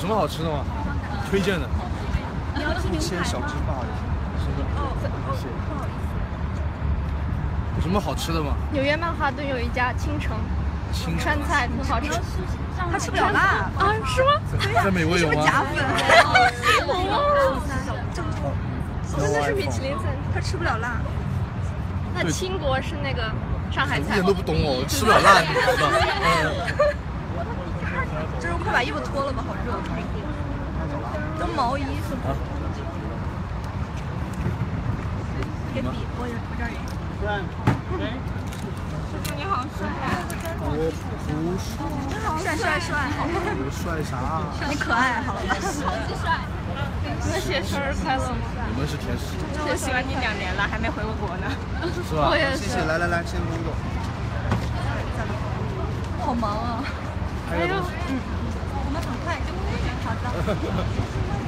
什么好吃的吗？推荐的。 一千小芝霸的。 什么？有什么好吃的吗？ 纽约曼哈顿有一家青城川菜，挺好吃。 他吃不了辣啊？是吗？ 在美国有吗？ 假粉。 真的是米其林餐， 他吃不了辣。 那倾国是那个上海菜。 一点都不懂我，吃不了辣，你知道？ 这快把衣服脱了吧，好热。都毛衣是吗？给笔，我这儿有。师傅你好帅啊！ 我不帅。 帅。 我帅啥？ 你可爱，好了吧？ 帅。你们写生日快乐吗？ 你们是天使。 我喜欢你2年了，还没回过国呢。 是吧？ 我也是。 谢谢，来，先工作。 好忙啊！ 哎呦， 我们很快就会好的。